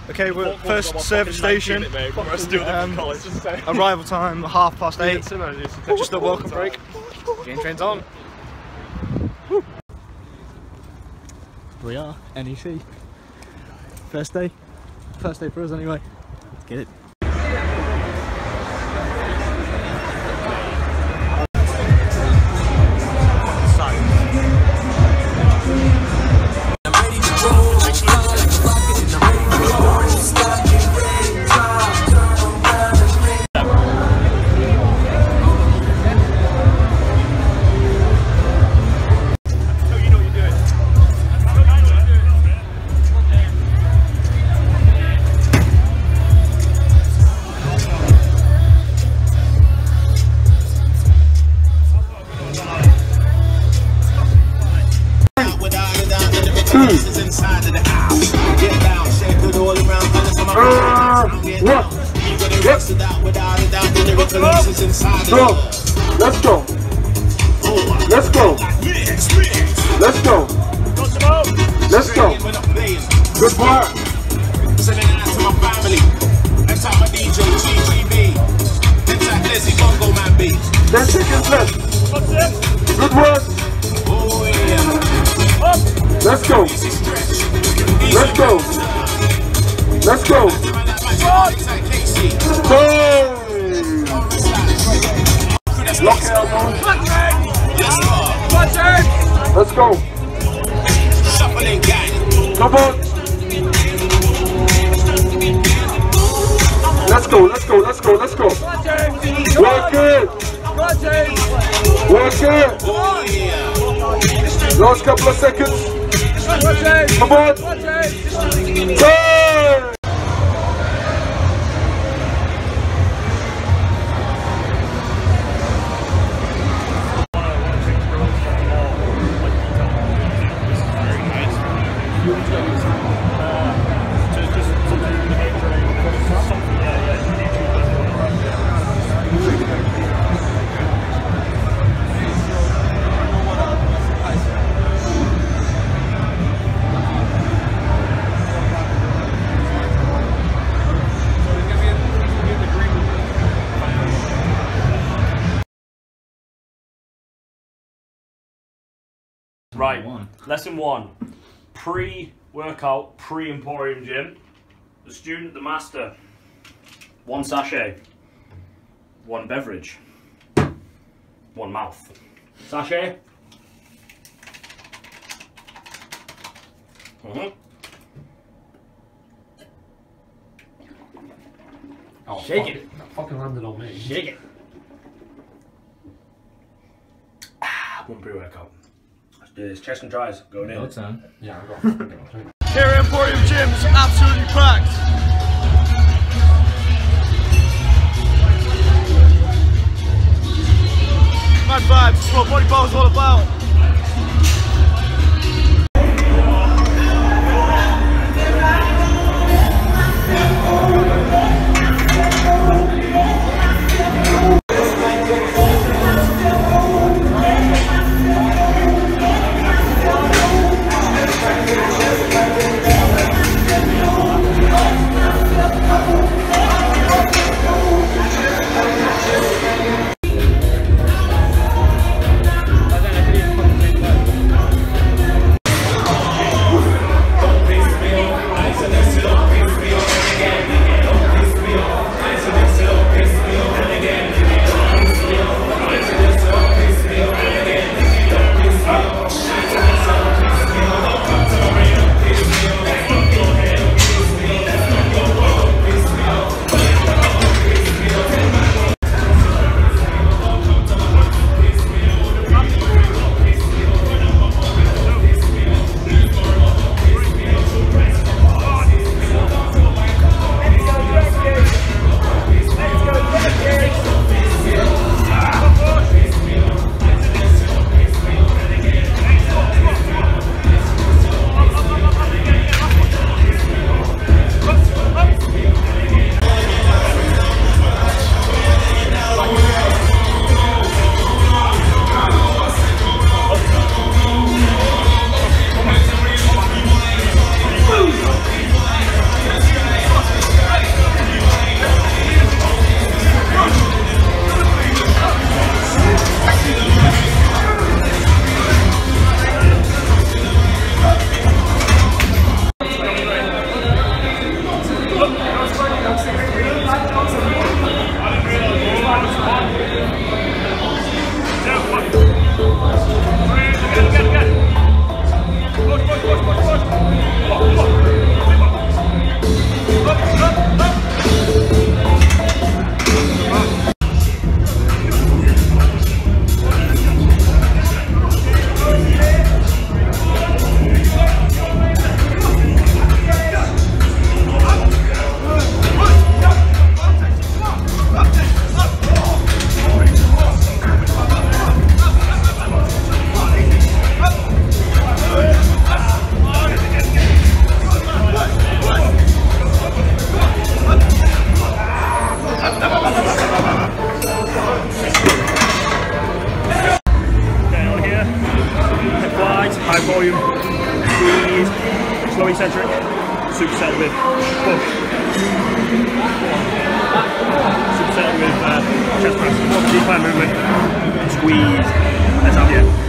Okay, we're at first service station. Arrival time 8:30. Just a welcome break. Game train's on. Woo. We are NEC. First day for us anyway. Let's get it. Let's go. Let's go. Let's go. Let's go. Good work. Sending out to my family. That's how my DJ GGB. That's how Leslie Bongo Man be. 10 seconds left. Good work. Oh yeah. Let's go. Let's go. Let's go. Hey. Lock it out, let's go. Shuffling gang. Come on. Let's go, let's go, let's go, let's go. Work it. Work it. Last couple of seconds. Come on. Turn. Right, lesson 1. Pre-workout, pre-Emporium gym. The student, the master. 1 sachet. 1 beverage. 1 mouth. Sachet. Oh, shake it. That fucking landed on me. Shake it. 1 pre-workout. Let's do this. Chest and tries. Going in. Yeah, I got fucking Here at Emporium Gym, it's absolutely packed. Mad vibes, that's what Body Bar is all about. Emporium, Greene, slow eccentric, superset with push, superset with chest press, decline movement, squeeze, let's have you.